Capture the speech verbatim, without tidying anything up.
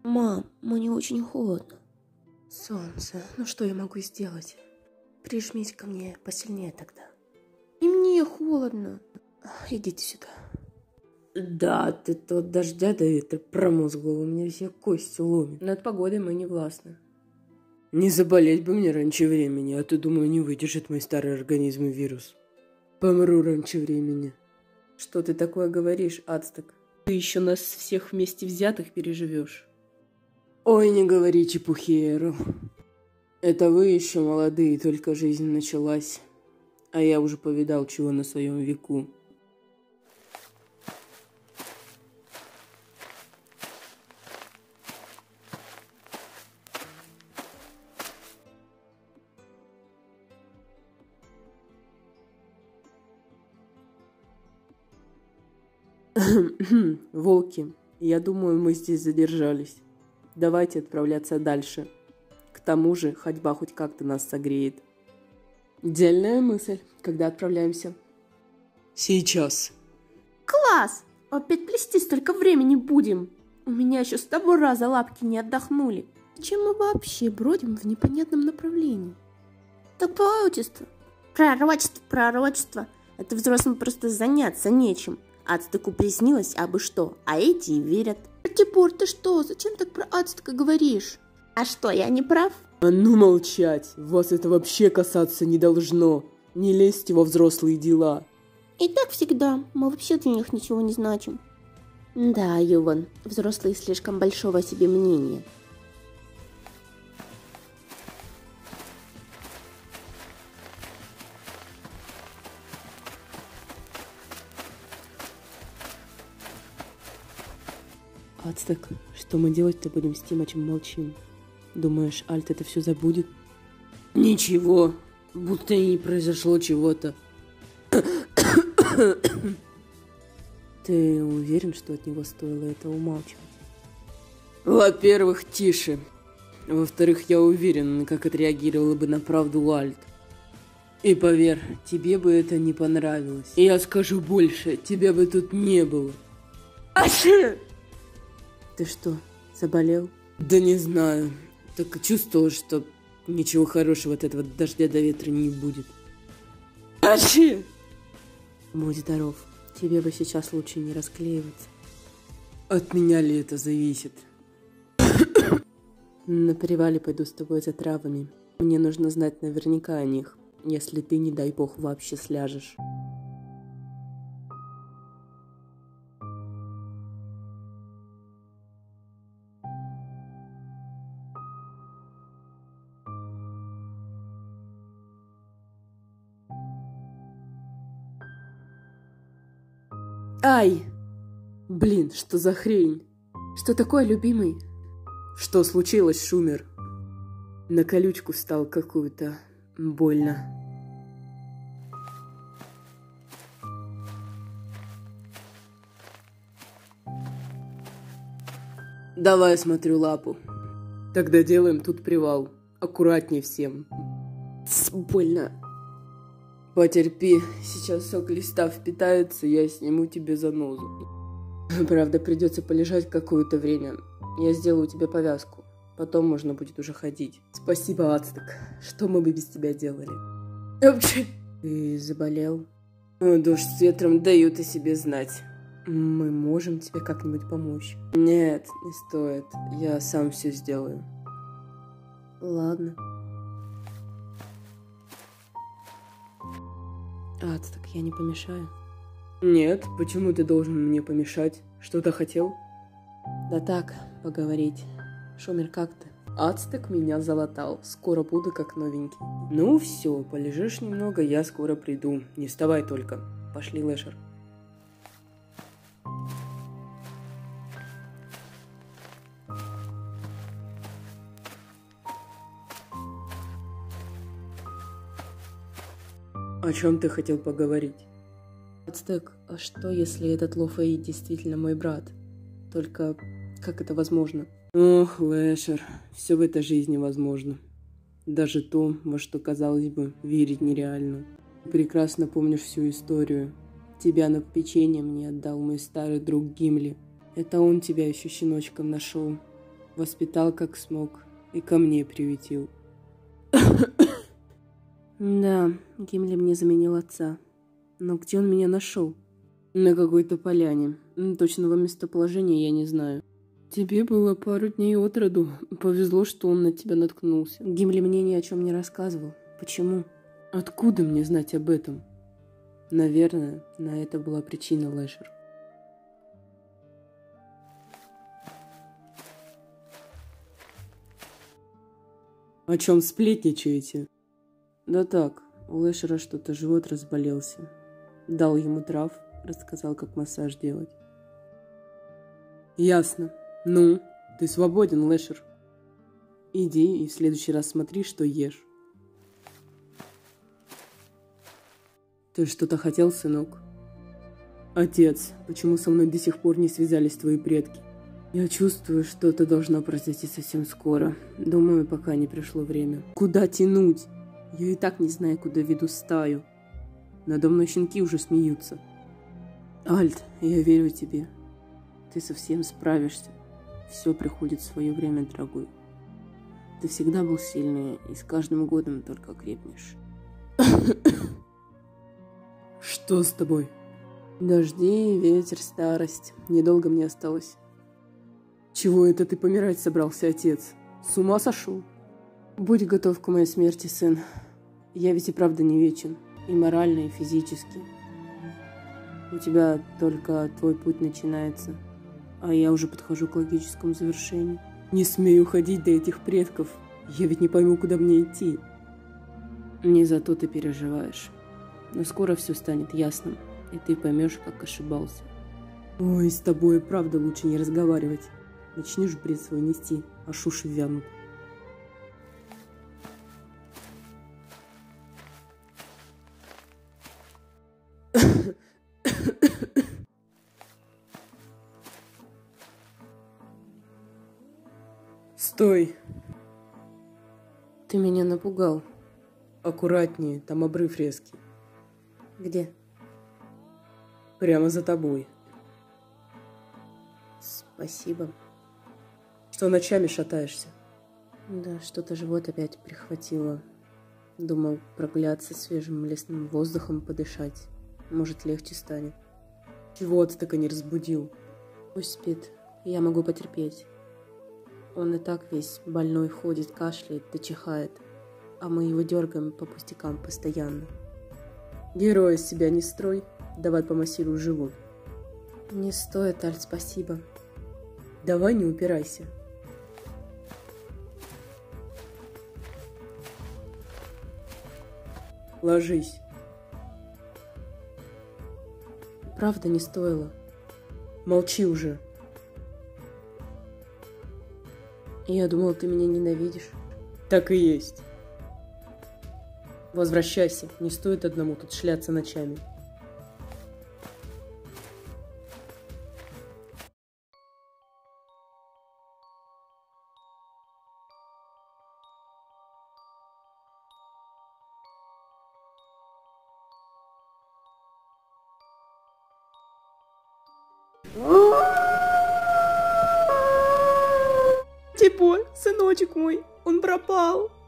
Мам, мне очень холодно. Солнце, ну что я могу сделать? Прижмись ко мне посильнее тогда. И мне холодно. Идите сюда. Да, ты то от дождя до ветра промозглого, у меня все кости ломят. Над погодой мы не властны. Не заболеть бы мне раньше времени, а то, думаю, не выдержит мой старый организм и вирус. Помру раньше времени. Что ты такое говоришь, Ацтек? Ты еще нас всех вместе взятых переживешь. Ой, не говори чепухи, Эрл. Это вы еще молодые, только жизнь началась. А я уже повидал чего на своем веку. Волки, я думаю, мы здесь задержались. Давайте отправляться дальше. К тому же, ходьба хоть как-то нас согреет. Дельная мысль. Когда отправляемся? Сейчас. Класс! Опять плести столько времени будем. У меня еще с того раза лапки не отдохнули. Чем мы вообще бродим в непонятном направлении? Так пророчество. Пророчество, пророчество. Это взрослым просто заняться нечем. Ацтеку приснилось абы что, а эти и верят. Типур, ты что? Зачем так про Ацтека говоришь? А что, я не прав? А ну молчать! Вас это вообще касаться не должно. Не лезьте во взрослые дела. И так всегда. Мы вообще для них ничего не значим. Да, Юван, взрослые слишком большого о себе мнения. Ацтек, что мы делать-то будем с тем, о чем молчим? Думаешь, Альт это все забудет? Ничего, будто и не произошло чего-то. Ты уверен, что от него стоило это умалчивать? Во-первых, тише. Во-вторых, я уверен, как отреагировала бы на правду Альт. И поверь, тебе бы это не понравилось. И я скажу больше, тебя бы тут не было. Аши! Ты что, заболел? Да не знаю. Так чувствовал, что ничего хорошего от этого дождя до ветра не будет. Аши! Будь здоров. Тебе бы сейчас лучше не расклеиваться. От меня ли это зависит? На привале пойду с тобой за травами. Мне нужно знать наверняка о них, если ты, не дай бог, вообще сляжешь. Ай! Блин, что за хрень? Что такое, любимый? Что случилось, Шумер? На колючку стал какую-то. Больно. Давай смотрю лапу. Тогда делаем тут привал. Аккуратнее всем. Тс, больно. Потерпи, сейчас сок листа впитается, я сниму тебе занозу. Правда, придется полежать какое-то время. Я сделаю тебе повязку. Потом можно будет уже ходить. Спасибо, Ацтек. Что мы бы без тебя делали? Ты заболел? Дождь с ветром дают о себе знать. Мы можем тебе как-нибудь помочь? Нет, не стоит. Я сам все сделаю. Ладно. Ацтек, я не помешаю? Нет, почему ты должен мне помешать? Что-то хотел? Да так, поговорить. Шумер, как ты? Ацтек меня залатал. Скоро буду как новенький. Ну все, полежишь немного, я скоро приду. Не вставай только. Пошли, Лэшер. О чем ты хотел поговорить? Ацтек, а что, если этот Лофей действительно мой брат? Только как это возможно? Ох, Лэшер, все в этой жизни возможно. Даже то, во что, казалось бы, верить нереально. Ты прекрасно помнишь всю историю. Тебя на попечение мне отдал мой старый друг Гимли. Это он тебя еще щеночком нашел. Воспитал как смог и ко мне приютил. Да, Гимли мне заменил отца. Но где он меня нашел? На какой-то поляне. Точного местоположения я не знаю. Тебе было пару дней от роду. Повезло, что он на тебя наткнулся. Гимли мне ни о чем не рассказывал. Почему? Откуда мне знать об этом? Наверное, на это была причина, Лешер. О чем сплетничаете? Да так, у Лешера что-то живот разболелся. Дал ему трав, рассказал, как массаж делать. Ясно. Ну, ты свободен, Лешер. Иди и в следующий раз смотри, что ешь. Ты что-то хотел, сынок? Отец, почему со мной до сих пор не связались твои предки? Я чувствую, что это должно произойти совсем скоро. Думаю, пока не пришло время. Куда тянуть? Я и так не знаю, куда веду стаю. Надо мной щенки уже смеются. Альт, я верю тебе. Ты совсем справишься. Все приходит в свое время, дорогой. Ты всегда был сильный, и с каждым годом только крепнешь. Что с тобой? Дожди, ветер, старость. Недолго мне осталось. Чего это ты помирать собрался, отец? С ума сошел? Будь готов к моей смерти, сын. Я ведь и правда не вечен. И морально, и физически. У тебя только твой путь начинается. А я уже подхожу к логическому завершению. Не смею ходить до этих предков. Я ведь не пойму, куда мне идти. Не за то ты переживаешь. Но скоро все станет ясным, и ты поймешь, как ошибался. Ой, с тобой правда лучше не разговаривать. Начнешь бред свой нести, аж уши вянут. Стой! Ты меня напугал. Аккуратнее, там обрыв резкий. Где? Прямо за тобой. Спасибо. Что ночами шатаешься? Да, что-то живот опять прихватило. Думал прогуляться свежим лесным воздухом, подышать. Может, легче станет. Чего ты так и не разбудил? Пусть спит, я могу потерпеть. Он и так весь больной ходит, кашляет, да чихает. А мы его дергаем по пустякам постоянно. Героя из себя не строй, давай помассирую живот. Не стоит, Аль, спасибо. Давай не упирайся. Ложись. Правда не стоило. Молчи уже. Я думал, ты меня ненавидишь. Так и есть. Возвращайся, не стоит одному тут шляться ночами. Типа, сыночек мой, он пропал.